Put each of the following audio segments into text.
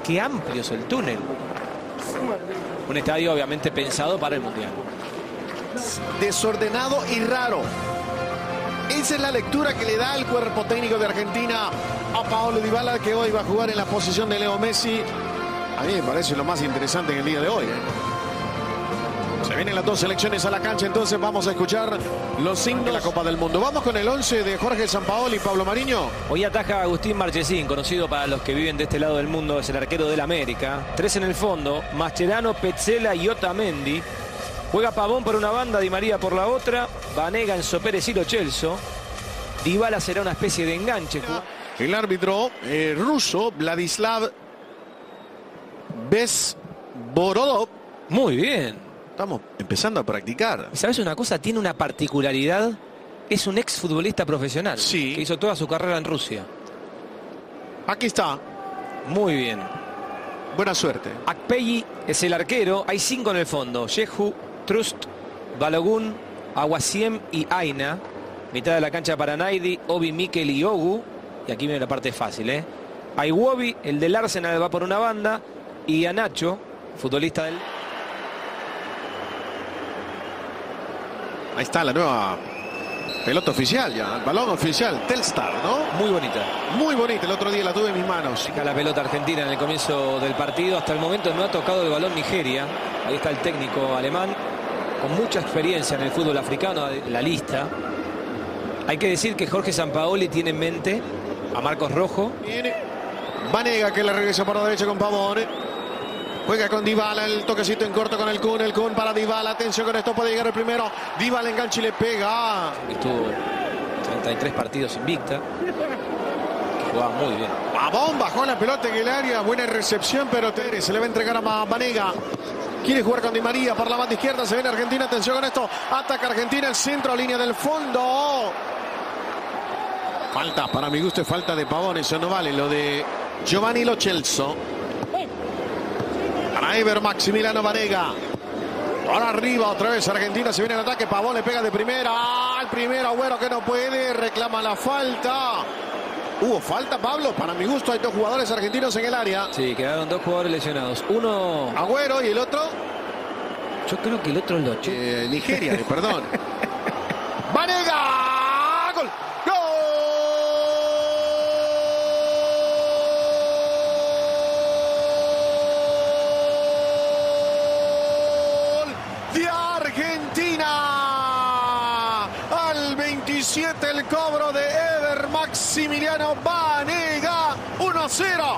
Qué amplio es el túnel. Un estadio obviamente pensado para el Mundial. Desordenado y raro. Esa es la lectura que le da el cuerpo técnico de Argentina a Paulo Dybala, que hoy va a jugar en la posición de Leo Messi. A mí me parece lo más interesante en el día de hoy. Se vienen las dos selecciones a la cancha, entonces vamos a escuchar los signos de la Copa del Mundo. Vamos con el 11 de Jorge Sampaoli y Pablo Mariño. Hoy ataja Agustín Marchesín, conocido para los que viven de este lado del mundo, es el arquero del América. 3 en el fondo, Mascherano, Petzela y Otamendi. Juega Pavón por una banda, Di María por la otra, Vanega, Enzo Pérez y Lo Celso. Dybala será una especie de enganche. El árbitro ruso, Vladislav Bezborodov. Muy bien. Estamos empezando a practicar. ¿Sabes una cosa? Tiene una particularidad. Es un exfutbolista profesional. Sí. Que hizo toda su carrera en Rusia. Aquí está. Muy bien. Buena suerte. Akpeyi es el arquero. Hay 5 en el fondo. Jehu, Trust, Balogun, Aguasiem y Aina. Mitad de la cancha para Naidi, Obi, Mikel y Ogu. Y aquí viene la parte fácil, ¿eh? Iwobi, el del Arsenal, va por una banda. Y a Nacho, futbolista del... Ahí está la nueva pelota oficial ya. El balón oficial. Telstar, ¿no? Muy bonita. Muy bonita. El otro día la tuve en mis manos. La pelota argentina en el comienzo del partido. Hasta el momento no ha tocado el balón Nigeria. Ahí está el técnico alemán, con mucha experiencia en el fútbol africano, la lista. Hay que decir que Jorge Sampaoli tiene en mente a Marcos Rojo. Viene Vanega, que le regresa por la derecha con Pavón. Juega con Dybala, el toquecito en corto con el Kun para Dybala. Atención con esto, puede llegar el primero. Dybala engancha y le pega. Estuvo 33 partidos invicta. Jugaba muy bien. Pavón bajó la pelota en el área. Buena recepción, pero se le va a entregar a Vanega. Quiere jugar con Di María por la banda izquierda. Se viene Argentina. Atención con esto. Ataca Argentina. El centro, línea del fondo. Falta, para mi gusto es falta de Pavón. Eso no vale. Lo de Giovanni Lo Celso. Para Ever Maximiliano Vanega. Ahora arriba otra vez Argentina. Se viene el ataque. Pavón le pega de primera. El primero Agüero que no puede. Reclama la falta. Hubo falta, Pablo. Para mi gusto hay dos jugadores argentinos en el área. Sí, quedaron 2 jugadores lesionados. Uno... Agüero y el otro... Yo creo que el otro es Lo Celso. Nigeria, perdón. ¡Vanega! ¡Gol! ¡Gol! De Argentina. Al 27 el cobro de Ever Maximiliano Vanega. 1-0.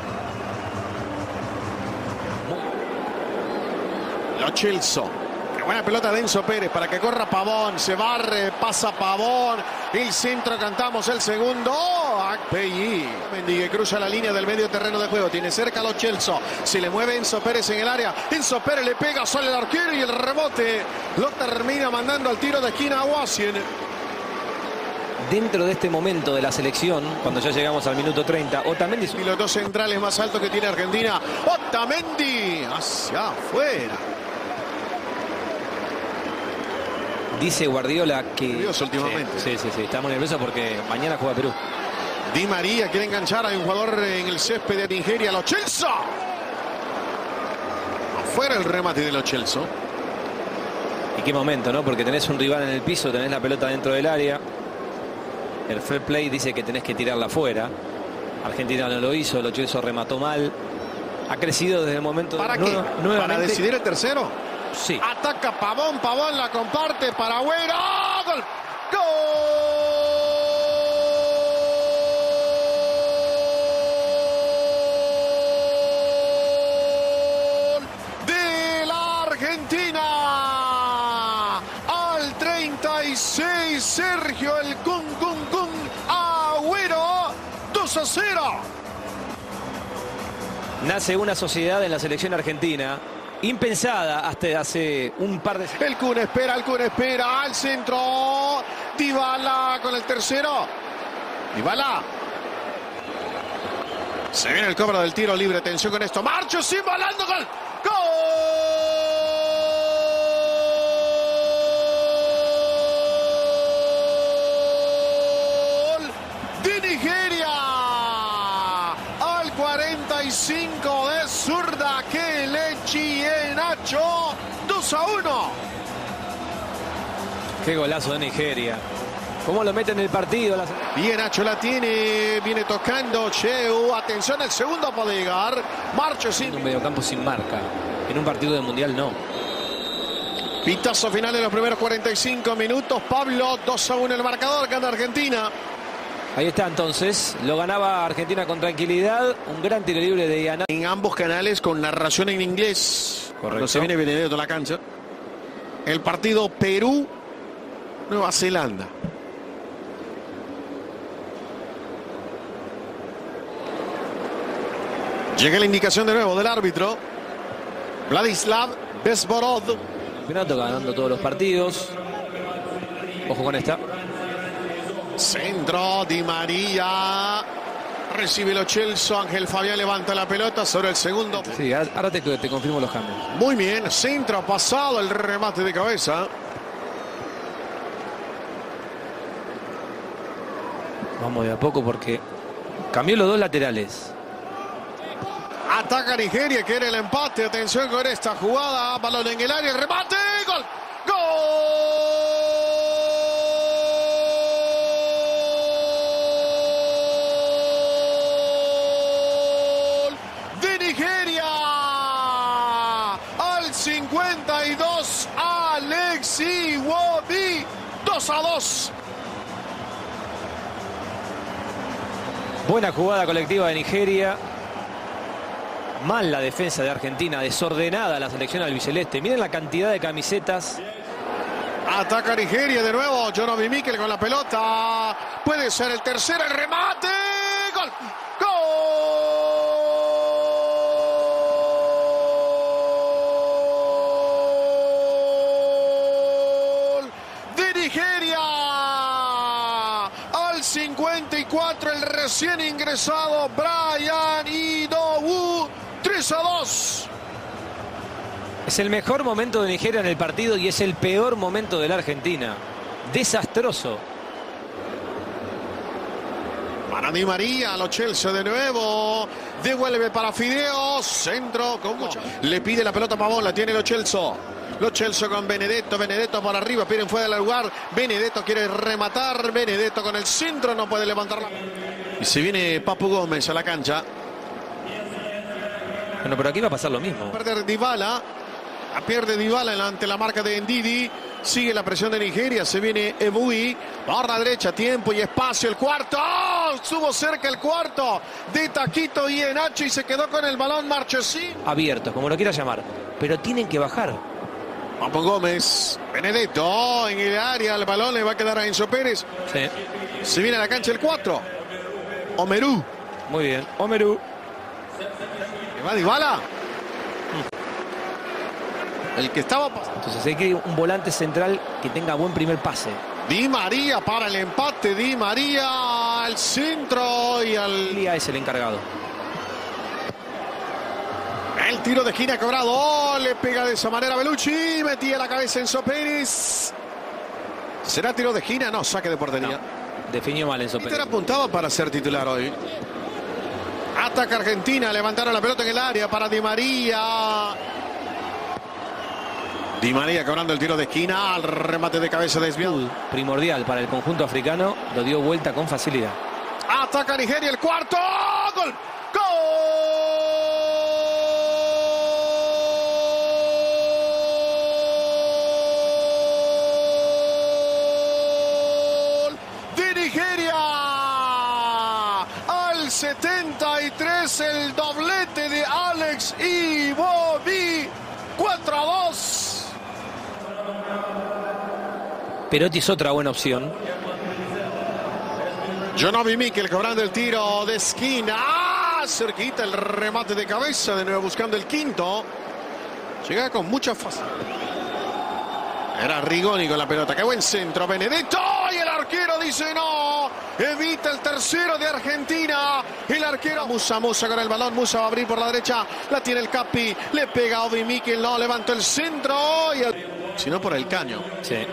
Lo Celso. Qué buena pelota de Enzo Pérez para que corra Pavón. Se barre, pasa Pavón. El centro, cantamos el segundo. Akpeyi. Mendigue cruza la línea del medio terreno de juego. Tiene cerca a Lo Celso. Se le mueve Enzo Pérez en el área. Enzo Pérez le pega, sale el arquero y el rebote lo termina mandando al tiro de esquina a Aguasiem. Dentro de este momento de la selección, cuando ya llegamos al minuto 30, Otamendi... Y los dos centrales más altos que tiene Argentina. Otamendi hacia afuera. Dice Guardiola que... Nervioso últimamente. Sí, está muy nervioso porque mañana juega Perú. Di María quiere enganchar. Hay un jugador en el césped de Nigeria. Lo Celso. Afuera el remate de Lo Celso. Y qué momento, ¿no? Porque tenés un rival en el piso, tenés la pelota dentro del área. El fair play dice que tenés que tirarla afuera. Argentina no lo hizo, Lo Celso remató mal. Ha crecido desde el momento... ¿Para qué? Nuevamente... ¿Para decidir el tercero? Sí. Ataca Pavón, Pavón la comparte para Agüero. ¡Gol! ¡Gol! De la Argentina. Al 36, Sergio el Kun Agüero. 2-0. Nace una sociedad en la selección argentina impensada hasta hace un par de... El Kun espera, al centro. Dybala con el tercero. Dybala. Se viene el cobro del tiro libre. Atención con esto. Marcho sin volando. Gol. Gol de Nigeria. Al 46. 45 de zurda Kelechi Iheanacho. 2-1. Qué golazo de Nigeria. ¿Cómo lo mete en el partido? Iheanacho la tiene, viene tocando Cheu. Atención, el segundo puede llegar. Marchesín. Un mediocampo sin marca. En un partido de mundial no. Pitazo final de los primeros 45 minutos. Pablo, 2-1 el marcador, gana Argentina. Ahí está entonces. Lo ganaba Argentina con tranquilidad. Un gran tiro libre de Iheanacho. En ambos canales con narración en inglés. Correcto. Cuando se viene Benedetto a la cancha. El partido Perú-Nueva Zelanda. Llega la indicación de nuevo del árbitro. Vladislav Bezborod. El campeonato ganando todos los partidos. Ojo con esta. Centro, Di María. Recibe Lo Celso. Ángel Fabián levanta la pelota sobre el segundo. Sí, ahora te confirmo los cambios. Muy bien. Centro pasado. El remate de cabeza. Vamos de a poco porque cambió los dos laterales. Ataca Nigeria, quiere el empate. Atención con esta jugada. Balón en el área, el remate. ¡Gol! ¡Gol! De Nigeria. Al 52, Alex Iwobi. 2-2. Buena jugada colectiva de Nigeria. Mal la defensa de Argentina, desordenada la selección albiceleste. Miren la cantidad de camisetas. Ataca Nigeria de nuevo. Jonobi Mikel con la pelota. Puede ser el tercero, el remate. ¡Gol! ¡Gol! De Nigeria. Al 54 el recién ingresado Brian Idowu. 3-2. Es el mejor momento de Nigeria en el partido y es el peor momento de la Argentina. Desastroso. Para Di María, Lo Celso de nuevo. Devuelve para Fideo. Centro con mucho. Le pide la pelota a Pavón, la tiene Lo Celso. Lo Celso con Benedetto. Benedetto por arriba, piden fuera del lugar. Benedetto quiere rematar. Benedetto con el centro, no puede levantarla. Y se viene Papu Gómez a la cancha. Bueno, pero aquí va a pasar lo mismo. Pierde Dybala ante la marca de Ndidi. Sigue la presión de Nigeria. Se viene Ebui. Barra derecha, tiempo y espacio. El cuarto. ¡Oh! Estuvo cerca el cuarto de Taquito Iheanacho y se quedó con el balón Marchesín. Abiertos, como lo quieras llamar. Pero tienen que bajar. Papu Gómez. Benedetto en el área. El balón le va a quedar a Enzo Pérez. Sí. Se viene a la cancha el 4. Omeru. Muy bien. Omeru. Va Dybala. El que estaba. Entonces hay que ir un volante central que tenga buen primer pase. Di María para el empate. Di María al centro y al. Lía es el encargado. El tiro de esquina cobrado. Oh, le pega de esa manera Bellucci. Metía la cabeza Enzo Pérez. ¿Será tiro de esquina? No, saque de portería. No, definió mal Enzo Pérez. Inter apuntaba para ser titular hoy. Ataca Argentina, levantaron la pelota en el área para Di María. Di María cobrando el tiro de esquina, al remate de cabeza desviado. Primordial para el conjunto africano, lo dio vuelta con facilidad. Ataca Nigeria, el cuarto. ¡Gol! ¡Gol! De Nigeria. 73 el doblete de Alex Iwobi. 4-2. Perotti es otra buena opción. Jonobi Mikel cobrando el tiro de esquina. ¡Ah! Cerquita el remate de cabeza. De nuevo buscando el quinto. Llega con mucha facilidad. Era Rigoni con la pelota. ¡Qué buen centro! Benedetto. Y el arquero dice no. Evita el tercero de Argentina. El arquero Musa con el balón. Musa va a abrir por la derecha. La tiene el Capi. Le pega a Obi Mikel. No, levantó el centro. Y sino por el caño. Sí.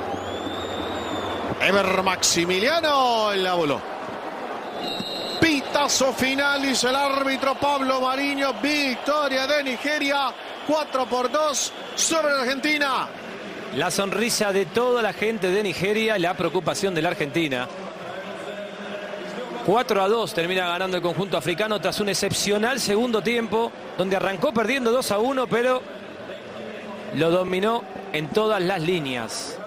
Ever Maximiliano la voló. Pita. Pitazo final, dice el árbitro Pablo Mariño. Victoria de Nigeria, 4-2 sobre Argentina. La sonrisa de toda la gente de Nigeria, la preocupación de la Argentina. 4-2 termina ganando el conjunto africano tras un excepcional segundo tiempo, donde arrancó perdiendo 2-1, pero lo dominó en todas las líneas.